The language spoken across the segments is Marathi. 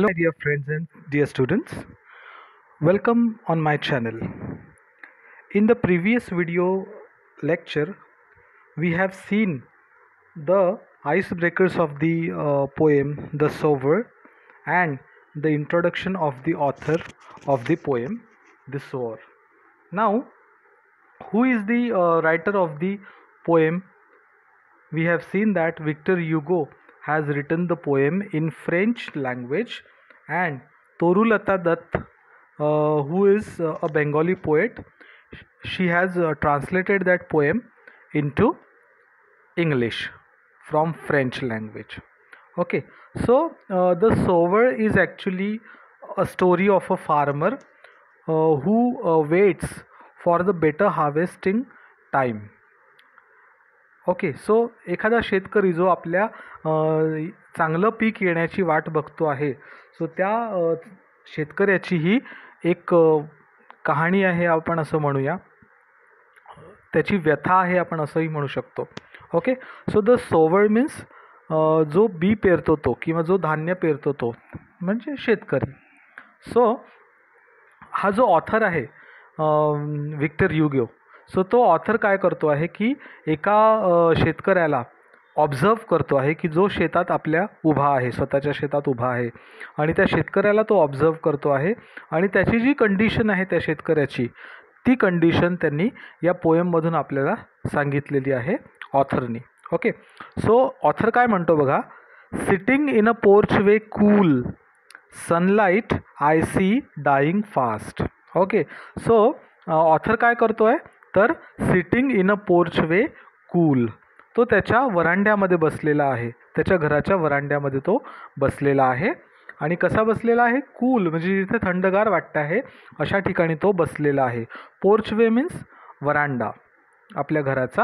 Hello, my dear friends and dear students. Welcome on my channel. In the previous video lecture, we have seen the icebreakers of the poem The Sower and the introduction of the author of the poem The Sower. Now, who is the writer of the poem? We have seen that Victor Hugo has written the poem in French language, and Torulata Dutt, who is a Bengali poet, she has translated that poem into English from French language. Okay, so The Sower is actually a story of a farmer who waits for the better harvesting time. Okay, so एखादा शेतकरी जो आपल्या चांगलं पीक येण्याची वाट बघतो आहे, सो त्या शेतकऱ्याची ही एक कहाणी आहे, आपण असं म्हणूया, त्याची व्यथा आहे आपण असंही म्हणू शकतो. Okay, so the sower means जो बी पेरतो तो किंवा जो धान्य पेरतो तो म्हणजे शेतकरी. सो हा जो ऑथर आहे विक्टर ह्युगो, सो तो ऑथर काय करतो आहे की एका शेतकऱ्याला ऑब्झर्व करतो आहे की जो शेतात आपल्या उभा आहे, स्वतःच्या शेतात उभा आहे, आणि त्या शेतकऱ्याला तो ऑब्झर्व करतो आहे आणि त्याची जी कंडिशन आहे त्या शेतकऱ्याची, ती कंडिशन त्यांनी या पोएममधून आपल्याला सांगितलेली आहे ऑथरनी. ओके, सो ऑथर काय म्हणतो बघा, sitting in a porch way cool sunlight I see dying fast. Okay, so author काय करतो आहे तर sitting in a porch way cool, तो त्याच्या वरांड्यामध्ये बसलेला आहे, त्याच्या घराच्या वरांड्यामध्ये तो बसलेला आहे. आणि कसा बसलेला आहे? कूल, म्हणजे जिथे थंडगार वाटतं आहे अशा ठिकाणी तो बसलेला आहे. पोर्च वे मीन्स वरांडा आपल्या घराचा.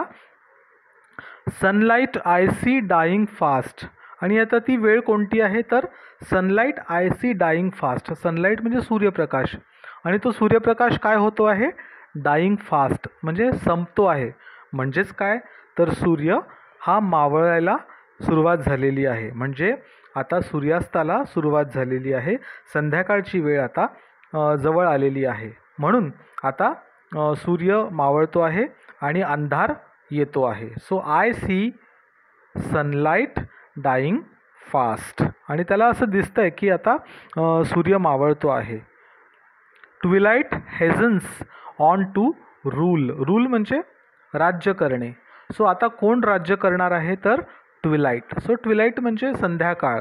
Sunlight I see dying fast, आणि आता ती वेळ कोणती आहे तर sunlight I see dying fast. Sunlight म्हणजे सूर्यप्रकाश, आणि तो सूर्यप्रकाश काय होतो आहे? डाईंग फास्ट, म्हणजे संपतो आहे. म्हणजेच काय तर सूर्य हा मावळायला सुरुवात झालेली आहे, म्हणजे आता सूर्यास्ताला सुरुवात झालेली आहे, संध्याकाळची वेळ आता जवळ आलेली आहे. म्हणून आता सूर्य मावळतो आहे आणि अंधार येतो आहे. So I see sunlight dying fast, आणि त्याला असं दिसतंय की आता सूर्य मावळतो आहे. Twilight hastens on to rule. Rule म्हणजे राज्य करणे. सो आता कोण राज्य करणार आहे तर ट्विलाइट. सो ट्विलाइट म्हणजे संध्याकाळ,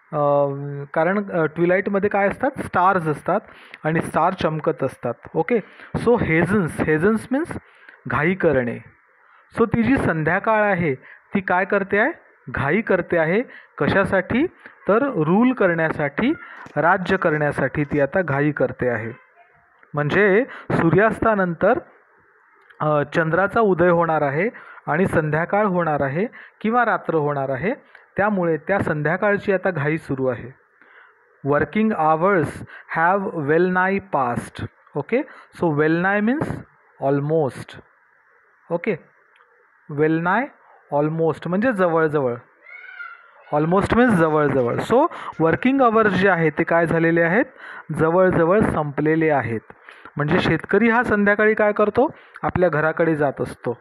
कारण ट्विलाइटमध्ये काय असतात? स्टार्स असतात आणि स्टार चमकत असतात. Okay, so hastens, hastens means घाई करणे. सो ती जी संध्याकाळ आहे ती काय करते आहे? घाई करते आहे. कशासाठी तर रूल करण्यासाठी, राज्य करण्यासाठी ती आता घाई करते आहे. म्हणजे सूर्यास्तानंतर चंद्राचा उदय होणार आहे आणि संध्याकाळ होणार आहे किंवा रात्र होणार आहे, त्यामुळे त्या संध्याकाळची आता घाई सुरू आहे. वर्किंग आवर्स हॅव वेल नाय पास्ट. ओके, सो वेल नाय मीन्स ऑलमोस्ट. ओके, वेल नाय ऑलमोस्ट म्हणजे जवळजवळ. ऑलमोस्ट मीन्स जवळजवळ. सो वर्किंग आवर्स जे आहेत ते काय झालेले आहेत? जवळजवळ संपलेले आहेत. म्हणजे शेतकरी हा संध्याकाळी काय करतो? आपल्या घराकडे जात असतो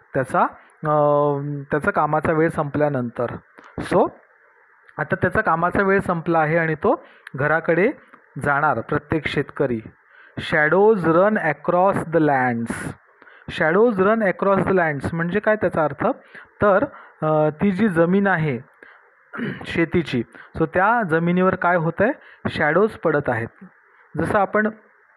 त्याचा कामाचा वेळ संपल्यानंतर. सो आता त्याचा कामाचा वेळ संपला आहे आणि तो घराकडे जाणार प्रत्येक शेतकरी. Shadows run across the lands. Shadows run across the lands म्हणजे काय त्याचा अर्थ तर ती जी जमीन आहे शेतीची, सो त्या जमिनीवर काय होतं आहे? शॅडोज पडत आहेत. जसं आपण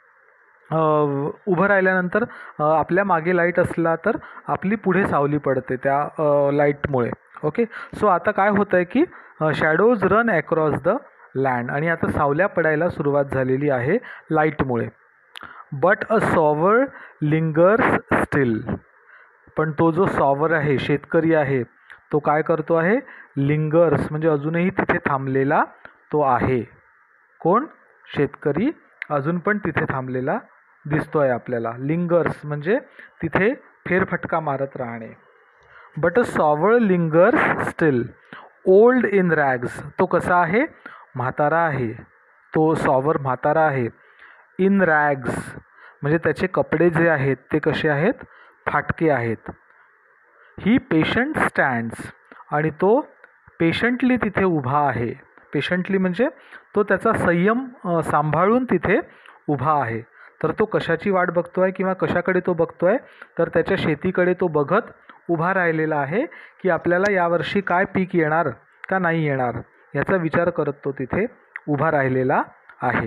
उभं राहिल्यानंतर आपल्या मागे लाईट असला तर आपली पुढे सावली पडते त्या लाईटमुळे. ओके, सो आता काय होतं आहे की shadows run across the land, आणि आता सावल्या पडायला सुरुवात झालेली आहे लाईटमुळे. But a sower lingers still. पण तो जो सॉवर आहे, शेतकरी आहे, तो काय करतो आहे? लिंगर्स म्हणजे अजूनही तिथे थांबलेला तो आहे. कोण? शेतकरी अजून पण तिथे थांबलेला दिसतो आहे आपल्याला. लिंगर्स म्हणजे तिथे फेरफटका मारत राहणे. But a sower lingers still old in rags. तो कसा आहे? म्हातारा आहे. तो सॉवर म्हातारा आहे. इन रॅग्स म्हणजे त्याचे कपडे जे आहेत ते कसे आहेत, फाटके आहेत. ही पेशंट स्टँड्स आणि तो पेशंटली तिथे उभा आहे. पेशंटली म्हणजे तो त्याचा संयम सांभाळून तिथे उभा आहे. तर तो कशाची वाट बघतोय किंवा कशाकडे तो बघतोय, तर त्याच्या शेतीकडे तो बघत उभा राहिलेला आहे की आपल्याला यावर्षी काय पीक येणार का नाही येणार याचा विचार करत तो तिथे उभा राहिलेला आहे.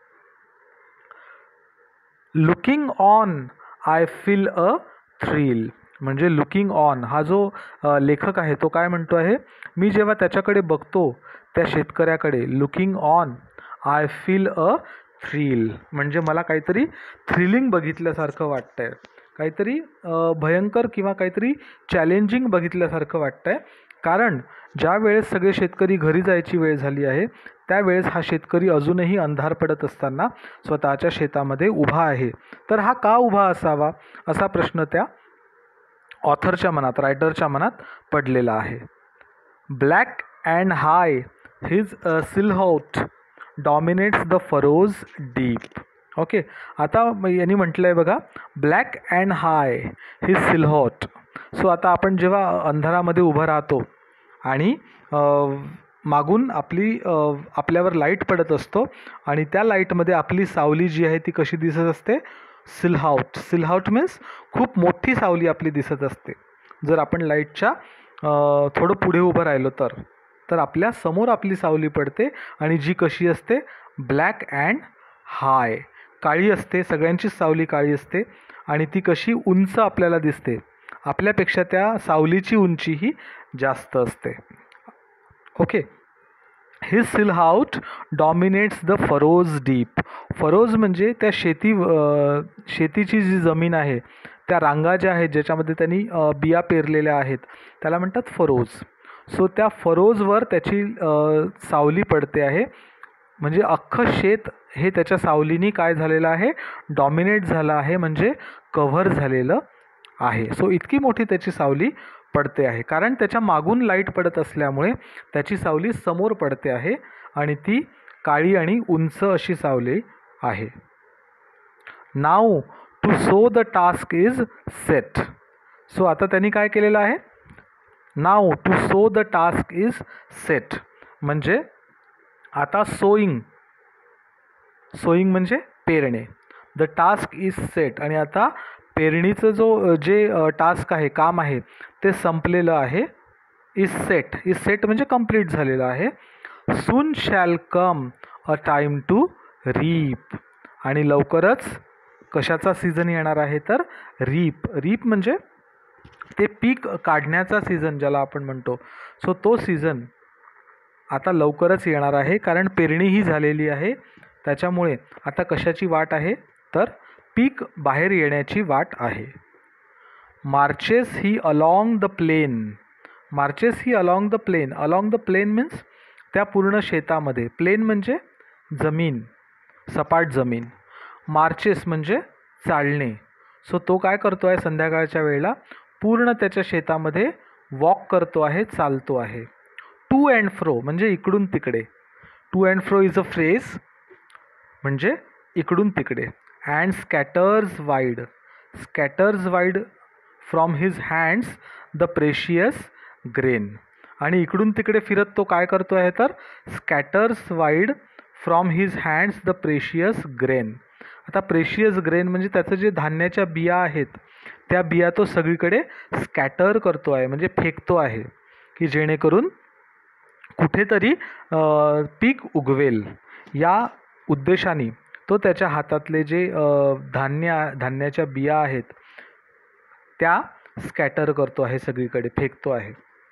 Looking on I feel a thrill म्हणजे लुकिंग ऑन हा जो लेखक आहे तो काय म्हणतो आहे, मी जेव्हा त्याच्याकडे बघतो त्या शेतकऱ्याकडे, looking on I feel a thrill म्हणजे मला काहीतरी थ्रिलिंग बघितल्यासारखं वाटतंय, काहीतरी भयंकर किंवा काहीतरी चॅलेंजिंग बघितल्यासारखं वाटतंय. कारण ज्या वेळेस सगळे शेतकरी घरी जायची वेळ झाली आहे त्यावेळेस हा शेतकरी अजूनही अंधार पडत असताना स्वतःच्या शेतामध्ये उभा आहे. तर हा का उभा असावा असा प्रश्न त्या ऑथरच्या मनात, रायटरच्या मनात पडलेला आहे. Black and high his silhouette dominates the furrows deep. Okay, आता यांनी म्हटलं आहे बघा, black and high his silhouette. So आता आपण जेव्हा अंधारामध्ये उभं राहतो आणि मागून आपल्यावर लाईट पडत असतो आणि त्या लाईटमध्ये आपली सावली जी आहे ती कशी दिसत असते, सिल्हॉट. सिल्हॉट मीन्स खूप मोठी सावली आपली दिसत असते. जर आपण लाईटच्या थोडं पुढे उभं राहिलो तर आपल्या समोर आपली सावली पडते आणि जी कशी असते, ब्लॅक अँड हाय, काळी असते. सगळ्यांचीच सावली काळी असते आणि ती कशी उंच आपल्याला दिसते, आपल्यापेक्षा त्या सावलीची उंची ही जास्त असते. Okay, his silhouette dominates the furrows deep. Furrows म्हणजे त्या शेतीची जी जमीन आहे, त्या रांगा ज्या आहेत ज्याच्यामध्ये त्यांनी बिया पेरलेल्या आहेत त्याला म्हणतात फरोज. सो त्या फरोजवर त्याची सावली पडते आहे. म्हणजे अख्खं शेत हे त्याच्या सावलीनी काय झालेलं आहे, डॉमिनेट झालं आहे, म्हणजे कव्हर झालेलं आहे. सो इतकी मोठी त्याची सावली पडते आहे कारण त्याच्या मागून लाईट पडत असल्यामुळे त्याची सावली समोर पडते आहे आणि ती काळी आणि उंच अशी सावली आहे. Now to so the task is set. So आता त्यांनी काय केलेलं आहे, now to so the task is set म्हणजे आता सोईंग म्हणजे पेरणे, द टास्क इज सेट आणि आता पेरणीचं जे टास्क आहे, काम आहे ते संपलेलं आहे. इज सेट म्हणजे कंप्लीट झालेलं आहे. Soon shall come a time to reap आणि लवकरच कशाचा सीझन येणार आहे, तर रीप म्हणजे ते पीक काढण्याचा सीझन ज्याला आपण म्हणतो. सो तो सीझन आता लवकरच येणार आहे कारण पेरणीही झालेली आहे. त्याच्यामुळे आता कशाची वाट आहे, तर पीक बाहेर येण्याची वाट आहे. Marches he along the plain. Marches he along the plain. Along the plain means त्या पूर्ण शेतामध्ये. प्लेन म्हणजे जमीन, सपाट जमीन. मार्चेस म्हणजे चालणे. सो तो काय करतो आहे, संध्याकाळच्या वेळेला पूर्ण त्याच्या शेतामध्ये वॉक करतो आहे, चालतो आहे. टू अँड फ्रो म्हणजे इकडून तिकडे. To and fro is a phrase म्हणजे इकडून तिकडे. And scatters wide from his hands the precious grain. आणि इकडून तिकडे फिरत तो काय करतो आहे, तर scatters wide from his hands the precious grain. आता प्रेशियस ग्रेन म्हणजे त्याचं जे धान्याच्या बिया आहेत त्या बिया तो सगळीकडे स्कॅटर करतो आहे म्हणजे फेकतो आहे की जेणेकरून कुठेतरी पीक उगवेल. या उद्देशाने तो त्याच्या हातातले जे धान्याच्या बिया आहेत त्या स्कॅटर करतो आहे, सगळीकडे फेकतो आहे.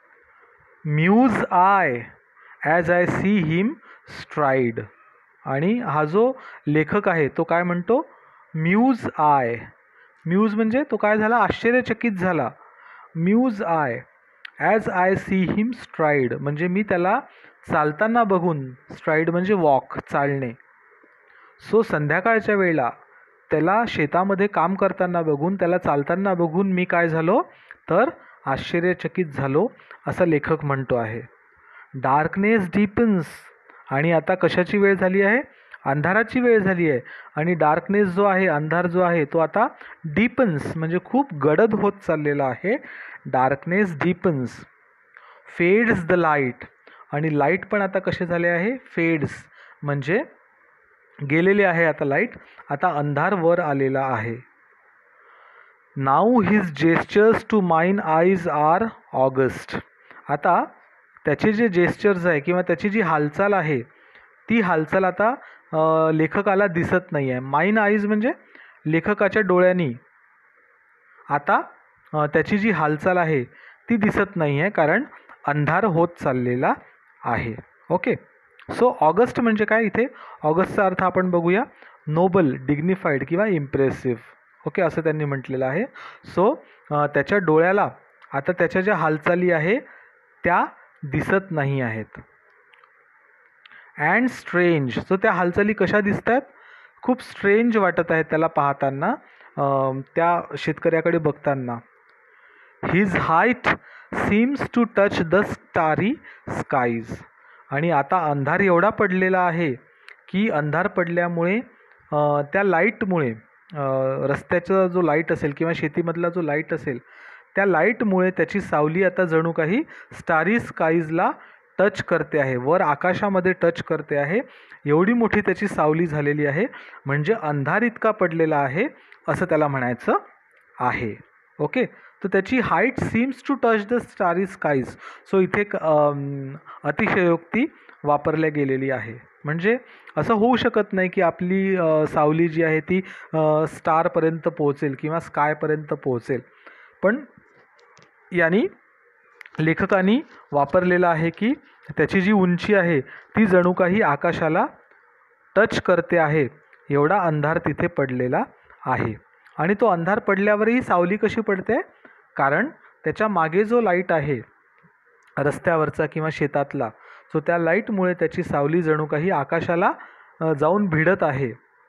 Muse I as I see him stride. आणि हा जो लेखक आहे तो काय म्हणतो, म्यूज आय. म्यूज म्हणजे तो काय झाला, आश्चर्यचकित झाला. Muse I as I see him stride म्हणजे मी त्याला चालताना बघून, स्ट्राईड म्हणजे वॉक, चालणे. सो संध्याकाळच्या वेळेला त्याला शेतामध्ये काम करताना बघून, त्याला चालताना बघून मी काय झालो, तर आश्चर्यचकित झालो असं लेखक म्हणतो आहे. डार्कनेस डीपन्स आणि आता कशाची वेळ झाली आहे, अंधाराची वेळ झाली आहे आणि डार्कनेस जो आहे, अंधार जो आहे तो आता डीपन्स म्हणजे खूप गडद होत चाललेला आहे. Darkness deepens, fades the light, आणि लाईट पण आता कसे झाले आहे, फेड्स म्हणजे गेलेले आहे आता लाईट, आता अंधार वर आलेला आहे. Now his gestures to mine eyes are august. आता त्याचे जे जेस्चर्स आहे किंवा त्याची जी हालचाल आहे ती हालचाल आता लेखकाला दिसत नाही आहे. माइन आईज म्हणजे लेखकाच्या डोळ्यांनी आता त्याची जी हालचाल आहे ती दिसत नाही आहे, कारण अंधार होत चाललेला आहे. ओके, सो ऑगस्ट म्हणजे काय, इथे ऑगस्टचा अर्थ आपण बघूया, नोबल, डिग्निफाईड किंवा इम्प्रेसिव्ह. ओके, असं त्यांनी म्हटलेलं आहे. सो त्याच्या डोळ्याला आता त्याच्या ज्या हालचाली आहे त्या दिसत नाही आहेत. अँड स्ट्रेंज, सो त्या हालचाली कशा दिसत आहेत, खूप स्ट्रेंज वाटत आहेत त्याला पाहताना, त्या शेतकऱ्याकडे बघताना. His height seems to touch the starry skies, आणि आता अंधार एवढा पडलेला आहे की अंधार पडल्यामुळे त्या लाईटमुळे, रस्त्याचा जो लाईट असेल किंवा शेतीमधला जो लाईट असेल त्या लाईटमुळे त्याची सावली आता जणू काही स्टारी स्काईजला टच करते आहे, वर आकाशामध्ये टच करते आहे. एवढी मोठी त्याची सावली झालेली आहे, म्हणजे अंधार इतका पडलेला आहे असं त्याला म्हणायचं आहे. ओके, तर त्याची height seems to touch the starry skies. So इथे अतिशयोक्ती वापरल्या गेलेली आहे. म्हणजे असं होऊ शकत नाही की आपली सावली जी आहे ती स्टारपर्यंत पोहोचेल किंवा स्कायपर्यंत पोहोचेल, पण यांनी लेखकांनी वापरलेलं आहे की त्याची जी उंची आहे ती जणू काही आकाशाला टच करते आहे, एवढा अंधार तिथे पडलेला आहे. आणि तो अंधार पडल्यावरही सावली कशी पडते, कारण त्याच्या मागे जो लाईट आहे रस्त्यावरचा किंवा शेतातला, सो त्या लाईटमुळे त्याची सावली जणू काही आकाशाला जाऊन भिडत आहे,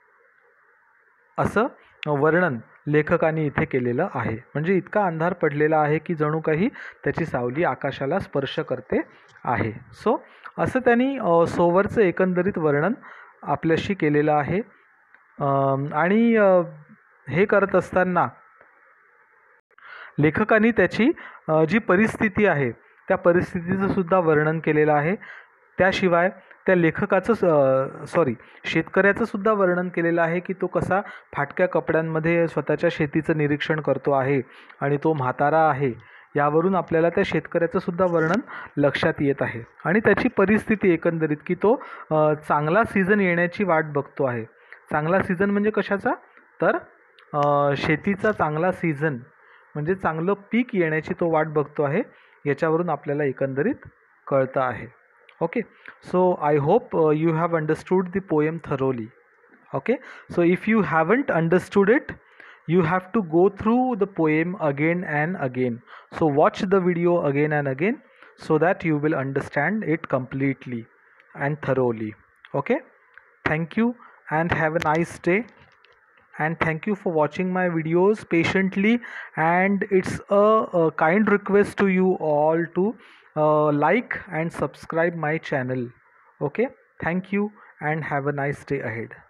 असं वर्णन लेखकाने इथे केलेलं आहे. म्हणजे इतका अंधार पडलेला आहे की जणू काही त्याची सावली आकाशाला स्पर्श करते आहे. सो असं त्यांनी सोवरचं एकंदरीत वर्णन आपल्याशी केलेलं आहे. आणि हे करत असताना लेखकांनी त्याची जी परिस्थिती आहे त्या परिस्थितीचं सुद्धा वर्णन केलेलं आहे. त्याशिवाय त्या शेतकऱ्याचं सुद्धा वर्णन केलेलं आहे की तो कसा फाटक्या कपड्यांमध्ये स्वतःच्या शेतीचं निरीक्षण करतो आहे आणि तो म्हातारा आहे. यावरून आपल्याला त्या शेतकऱ्याचं सुद्धा वर्णन लक्षात येत आहे आणि त्याची परिस्थिती एकंदरीत की तो चांगला सीझन येण्याची वाट बघतो आहे. चांगला सीझन म्हणजे कशाचा, तर शेतीचा चांगला सीझन म्हणजे चांगलं पीक येण्याची तो वाट बघतो आहे, याच्यावरून आपल्याला एकंदरीत कळतं आहे. Okay, so I hope you have understood the poem thoroughly. Okay, so if you haven't understood it, you have to go through the poem again and again. So watch the video again and again so that you will understand it completely and thoroughly. Okay, thank you and have a nice day. And thank you for watching my videos patiently, and it's a kind request to you all to like and subscribe my channel. Okay, thank you and have a nice day ahead.